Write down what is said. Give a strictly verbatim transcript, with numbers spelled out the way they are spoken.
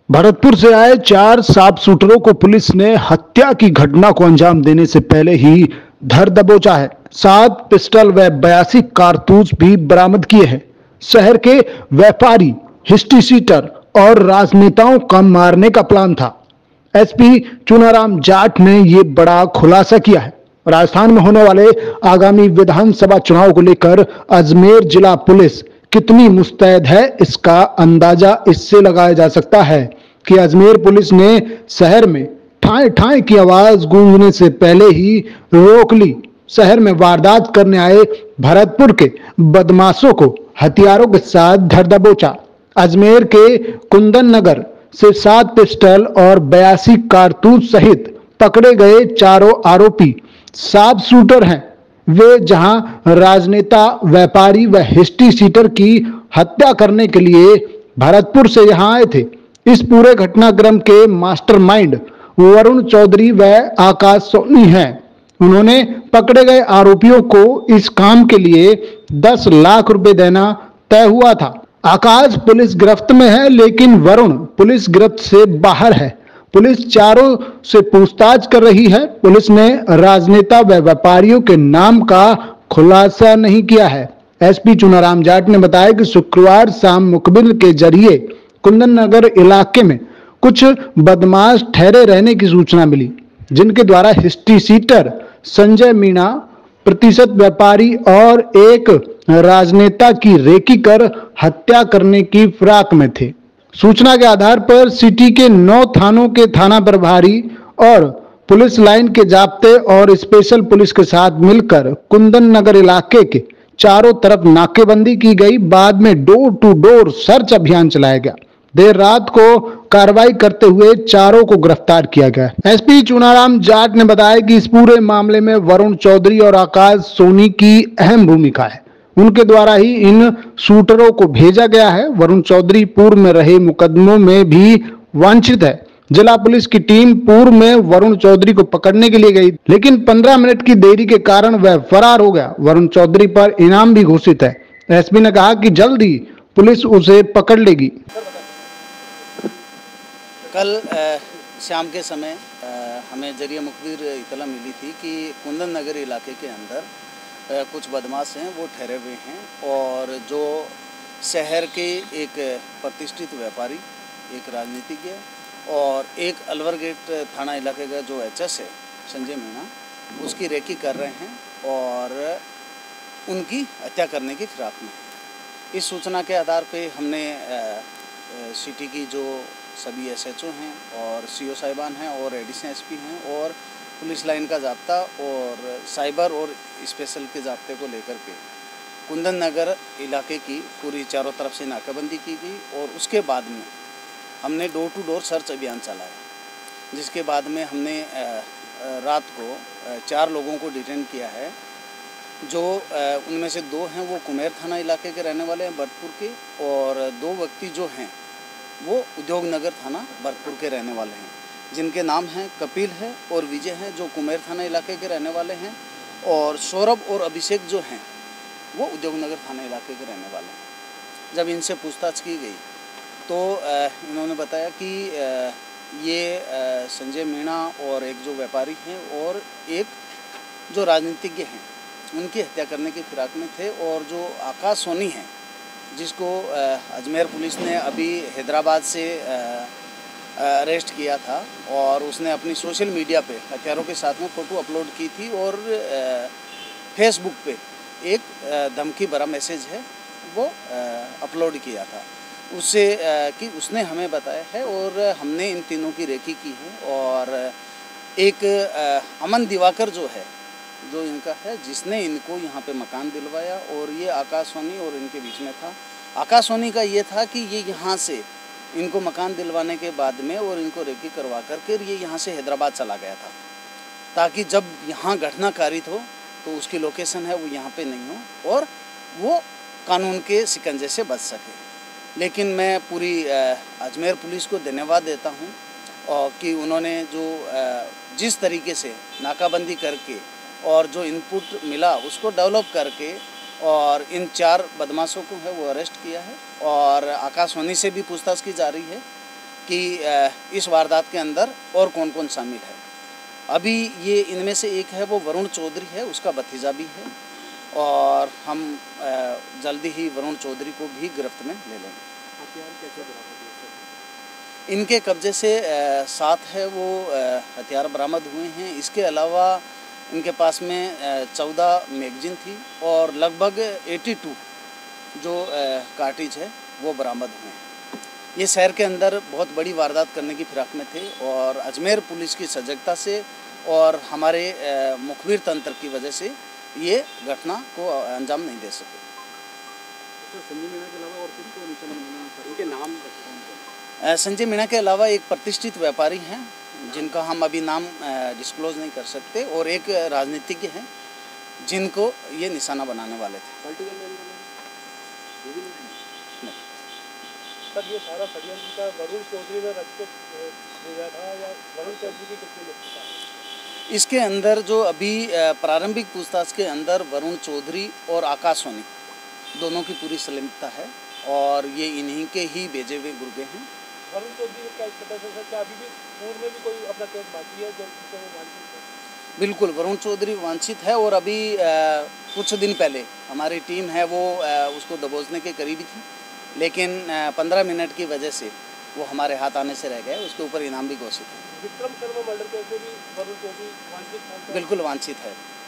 भरतपुर से आए चार शार्प शूटरों को पुलिस ने हत्या की घटना को अंजाम देने से पहले ही धर दबोचा है। सात पिस्टल व बयासी कारतूस भी बरामद किए हैं। शहर के व्यापारी, हिस्ट्री सीटर और राजनेताओं का मारने का प्लान था। एसपी चुनाराम जाट ने ये बड़ा खुलासा किया है। राजस्थान में होने वाले आगामी विधानसभा चुनाव को लेकर अजमेर जिला पुलिस कितनी मुस्तैद है, इसका अंदाजा इससे लगाया जा सकता है कि अजमेर पुलिस ने शहर में ठाए ठाए की आवाज गूंजने से पहले ही रोक ली। शहर में वारदात करने आए भरतपुर के बदमाशों को हथियारों के साथ धर दबोचा। अजमेर के कुंदन नगर से सात पिस्टल और बयासी कारतूस सहित पकड़े गए चारों आरोपी शार्प शूटर हैं। वे जहां राजनेता, व्यापारी व हिस्ट्री सीटर की हत्या करने के लिए भरतपुर से यहां आए थे। इस पूरे घटनाक्रम के मास्टरमाइंड वरुण चौधरी व आकाश सोनी हैं। उन्होंने पकड़े गए आरोपियों को इस काम के लिए दस लाख रुपए देना तय हुआ था। आकाश पुलिस गिरफ्त में है, लेकिन वरुण पुलिस गिरफ्त से बाहर है। पुलिस चारों से पूछताछ कर रही है। पुलिस ने राजनेता व व्यापारियों के नाम का खुलासा नहीं किया है। एसपी चुनाराम जाट ने बताया कि शुक्रवार शाम मुखबिर के जरिए कुंदन नगर इलाके में कुछ बदमाश ठहरे रहने की सूचना मिली, जिनके द्वारा हिस्ट्री सीटर संजय मीणा, प्रतिशत व्यापारी और एक राजनेता की रेकी कर हत्या करने की फिराक में थे। सूचना के आधार पर सिटी के नौ थानों के थाना प्रभारी और पुलिस लाइन के जाप्ते और स्पेशल पुलिस के साथ मिलकर कुंदन नगर इलाके के चारों तरफ नाकेबंदी की गई। बाद में डोर टू डोर सर्च अभियान चलाया गया। देर रात को कार्रवाई करते हुए चारों को गिरफ्तार किया गया। एसपी चुनाराम जाट ने बताया कि इस पूरे मामले में वरुण चौधरी और आकाश सोनी की अहम भूमिका है। उनके द्वारा ही इन शूटरों को भेजा गया है। वरुण चौधरी पूर्व में रहे मुकदमों में भी वांछित है। जिला पुलिस की टीम पूर्व में वरुण चौधरी को पकड़ने के लिए गई, लेकिन पंद्रह मिनट की देरी के कारण वह फरार हो गया। वरुण चौधरी पर इनाम भी घोषित है। एसपी ने कहा कि जल्द ही पुलिस उसे पकड़ लेगी। कल शाम के समय आ, हमें जरिए मुखबिर इतला मिली थी कि कुंदन नगर इलाके के अंदर आ, कुछ बदमाश हैं, वो ठहरे हुए हैं और जो शहर के एक प्रतिष्ठित व्यापारी, एक राजनीतिज्ञ और एक अलवर गेट थाना इलाके का जो एचएस है संजय मीणा, उसकी रेकी कर रहे हैं और उनकी हत्या करने की फिराक में। इस सूचना के आधार पे हमने सिटी की जो सभी एसएचओ हैं और सीओ साहिबान हैं और एडिशनल एसपी हैं और पुलिस लाइन का जाब्ता और साइबर और स्पेशल के जाब्ते को लेकर के कुंदन नगर इलाके की पूरी चारों तरफ से नाकाबंदी की गई और उसके बाद में हमने डोर टू डोर सर्च अभियान चलाया, जिसके बाद में हमने रात को चार लोगों को डिटेन किया है। जो उनमें से दो हैं वो कुमेर थाना इलाके के रहने वाले हैं भरतपुर के, और दो व्यक्ति जो हैं वो उद्योग नगर थाना भरतपुर के रहने वाले हैं, जिनके नाम हैं कपिल है और विजय हैं, जो कुमेर थाना इलाके के रहने वाले हैं, और सौरभ और अभिषेक जो हैं वो उद्योग नगर थाना इलाके के रहने वाले हैं। जब इनसे पूछताछ की गई तो इन्होंने बताया कि ये संजय मीणा और एक जो व्यापारी हैं और एक जो राजनीतिज्ञ हैं, उनकी हत्या करने की फिराक में थे। और जो आकाश सोनी हैं, जिसको अजमेर पुलिस ने अभी हैदराबाद से अरेस्ट किया था और उसने अपनी सोशल मीडिया पे हथियारों के साथ में फ़ोटो अपलोड की थी और फेसबुक पे एक धमकी भरा मैसेज है वो अपलोड किया था उससे कि उसने हमें बताया है और हमने इन तीनों की रेकी की है। और एक अमन दिवाकर जो है, जो इनका है, जिसने इनको यहाँ पे मकान दिलवाया और ये आकाश सोनी और इनके बीच में था। आकाश सोनी का ये था कि ये यहाँ से इनको मकान दिलवाने के बाद में और इनको रेकी करवा करके ये यहाँ से हैदराबाद चला गया था, ताकि जब यहाँ घटना कारित हो तो उसकी लोकेशन है वो यहाँ पे नहीं हो और वो कानून के शिकंजे से बच सके। लेकिन मैं पूरी अजमेर पुलिस को धन्यवाद देता हूँ और कि उन्होंने जो जिस तरीके से नाकाबंदी करके और जो इनपुट मिला उसको डेवलप करके और इन चार बदमाशों को है वो अरेस्ट किया है। और आकाश सोनी से भी पूछताछ की जा रही है कि इस वारदात के अंदर और कौन कौन शामिल है। अभी ये इनमें से एक है वो वरुण चौधरी है, उसका भतीजा भी है और हम जल्दी ही वरुण चौधरी को भी गिरफ्त में ले लेंगे। इनके कब्जे से सात है वो हथियार बरामद हुए हैं। इसके अलावा इनके पास में चौदह मैगजीन थी और लगभग बयासी जो कार्टिज है वो बरामद हुए हैं। ये शहर के अंदर बहुत बड़ी वारदात करने की फिराक में थे और अजमेर पुलिस की सजगता से और हमारे मुखबिर तंत्र की वजह से ये घटना को अंजाम नहीं दे सके। संजय मीणा के अलावा और किसको निशाना बनाना सर? इनके नाम संजय मीणा के अलावा एक प्रतिष्ठित व्यापारी हैं जिनका हम अभी नाम डिस्क्लोज नहीं कर सकते और एक राजनीतिज्ञ हैं जिनको ये निशाना बनाने वाले थे। सर ये सारा षड्यंत्र का वरुण चौधरी ने रच के भेजा था या वरुण चौधरी की कितनी लिप्तता है? इसके अंदर जो अभी प्रारंभिक पूछताछ के अंदर वरुण चौधरी और आकाश सोनी दोनों की पूरी संलिप्तता है और ये इन्हीं के ही भेजे हुए गुर्गे हैं। वरुण चौधरी का इस पता चल सकता है अभी भी पूर्व में भी कोई अपना केस बाकी है जो वांछित है? बिल्कुल वरुण चौधरी वांछित है और अभी आ, कुछ दिन पहले हमारी टीम है वो आ, उसको दबोचने के करीबी थी, लेकिन पंद्रह मिनट की वजह से वो हमारे हाथ आने से रह गए। उसके ऊपर इनाम भी घोषित है। विक्रम शर्मा मर्डर केस में भी वरुण चौधरी वांछित? बिल्कुल वांछित है।